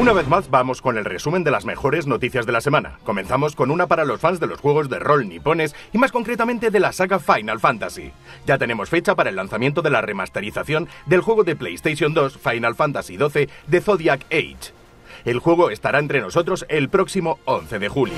Una vez más vamos con el resumen de las mejores noticias de la semana. Comenzamos con una para los fans de los juegos de rol nipones y más concretamente de la saga Final Fantasy. Ya tenemos fecha para el lanzamiento de la remasterización del juego de PlayStation 2 Final Fantasy XII de Zodiac Age. El juego estará entre nosotros el próximo 11 de julio.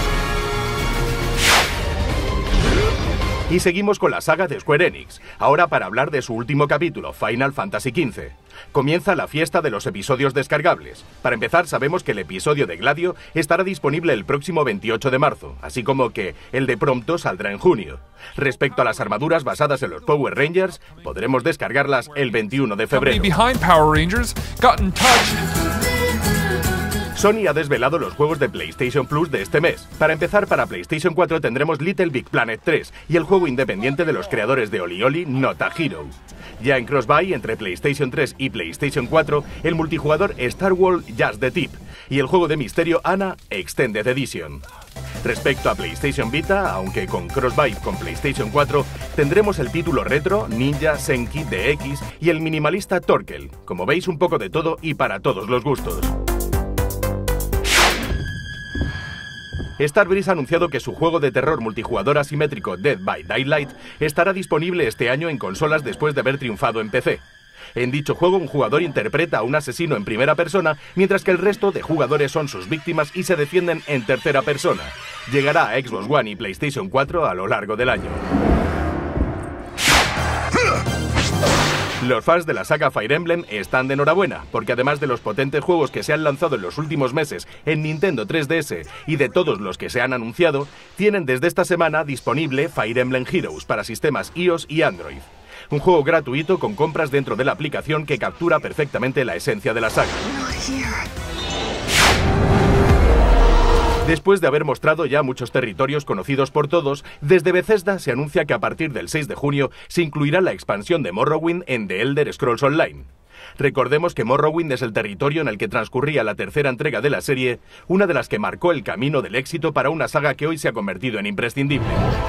Y seguimos con la saga de Square Enix, ahora para hablar de su último capítulo, Final Fantasy XV. Comienza la fiesta de los episodios descargables. Para empezar, sabemos que el episodio de Gladio estará disponible el próximo 28 de marzo, así como que el de Prompto saldrá en junio. Respecto a las armaduras basadas en los Power Rangers, podremos descargarlas el 21 de febrero. Sony ha desvelado los juegos de PlayStation Plus de este mes. Para empezar, para PlayStation 4 tendremos Little Big Planet 3 y el juego independiente de los creadores de OlliOlli, Not a Hero. Ya en cross-buy entre PlayStation 3 y PlayStation 4, el multijugador Star Wars Just the Tip y el juego de misterio Anna Extended Edition. Respecto a PlayStation Vita, aunque con cross-buy con PlayStation 4, tendremos el título retro Ninja Senki DX y el minimalista Torkel. Como veis, un poco de todo y para todos los gustos. Starbreeze ha anunciado que su juego de terror multijugador asimétrico Dead by Daylight estará disponible este año en consolas después de haber triunfado en PC. En dicho juego, un jugador interpreta a un asesino en primera persona, mientras que el resto de jugadores son sus víctimas y se defienden en tercera persona. Llegará a Xbox One y PlayStation 4 a lo largo del año. Los fans de la saga Fire Emblem están de enhorabuena, porque además de los potentes juegos que se han lanzado en los últimos meses en Nintendo 3DS y de todos los que se han anunciado, tienen desde esta semana disponible Fire Emblem Heroes para sistemas iOS y Android. Un juego gratuito con compras dentro de la aplicación que captura perfectamente la esencia de la saga. Después de haber mostrado ya muchos territorios conocidos por todos, desde Bethesda se anuncia que a partir del 6 de junio se incluirá la expansión de Morrowind en The Elder Scrolls Online. Recordemos que Morrowind es el territorio en el que transcurría la tercera entrega de la serie, una de las que marcó el camino del éxito para una saga que hoy se ha convertido en imprescindible.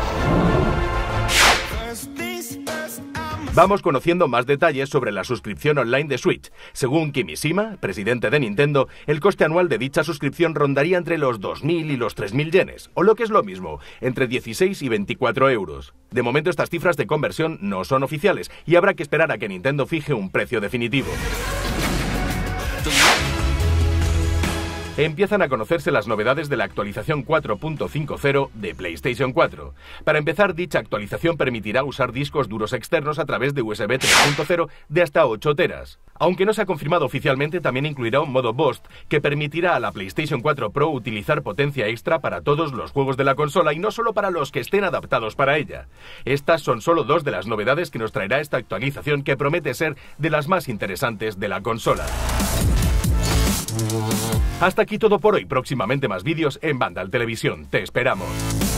Vamos conociendo más detalles sobre la suscripción online de Switch. Según Kimishima, presidente de Nintendo, el coste anual de dicha suscripción rondaría entre los 2.000 y los 3.000 yenes, o lo que es lo mismo, entre 16 y 24 euros. De momento estas cifras de conversión no son oficiales y habrá que esperar a que Nintendo fije un precio definitivo. Empiezan a conocerse las novedades de la actualización 4.50 de PlayStation 4. Para empezar, dicha actualización permitirá usar discos duros externos a través de USB 3.0 de hasta 8 teras. Aunque no se ha confirmado oficialmente, también incluirá un modo Boost que permitirá a la PlayStation 4 Pro utilizar potencia extra para todos los juegos de la consola y no solo para los que estén adaptados para ella. Estas son solo dos de las novedades que nos traerá esta actualización, que promete ser de las más interesantes de la consola. Hasta aquí todo por hoy. Próximamente más vídeos en Vandal Televisión. Te esperamos.